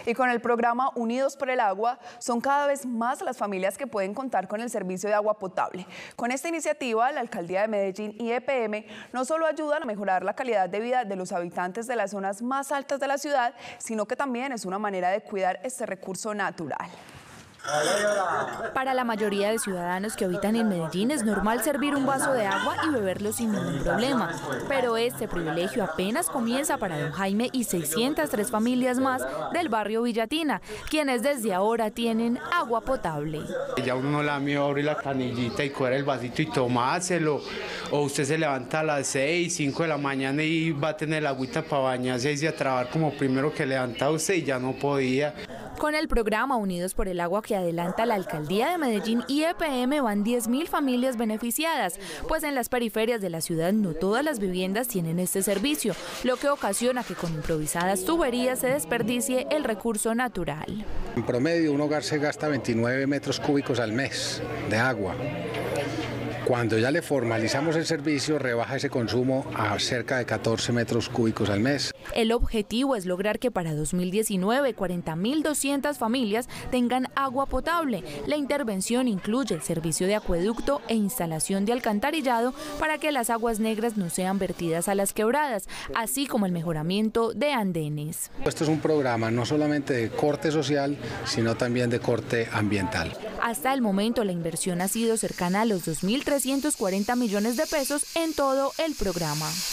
Y con el programa Unidos por el Agua, son cada vez más las familias que pueden contar con el servicio de agua potable. Con esta iniciativa, la Alcaldía de Medellín y EPM no solo ayudan a mejorar la calidad de vida de los habitantes de las zonas más altas de la ciudad, sino que también es una manera de cuidar este recurso natural. Para la mayoría de ciudadanos que habitan en Medellín es normal servir un vaso de agua y beberlo sin ningún problema. Pero este privilegio apenas comienza para don Jaime y 603 familias más del barrio Villatina, quienes desde ahora tienen agua potable. Ya uno no la miedo abrir la canillita y coger el vasito y tomárselo. O usted se levanta a las 6, 5 de la mañana y va a tener la agüita para bañarse y a trabajar como primero que levanta usted y ya no podía. Con el programa Unidos por el Agua que adelanta la Alcaldía de Medellín y EPM van 10.000 familias beneficiadas, pues en las periferias de la ciudad no todas las viviendas tienen este servicio, lo que ocasiona que con improvisadas tuberías se desperdicie el recurso natural. En promedio un hogar se gasta 29 metros cúbicos al mes de agua. Cuando ya le formalizamos el servicio, rebaja ese consumo a cerca de 14 metros cúbicos al mes. El objetivo es lograr que para 2019 40.200 familias tengan agua potable. La intervención incluye servicio de acueducto e instalación de alcantarillado para que las aguas negras no sean vertidas a las quebradas, así como el mejoramiento de andenes. Esto es un programa no solamente de corte social, sino también de corte ambiental. Hasta el momento la inversión ha sido cercana a los 2.340 millones de pesos en todo el programa.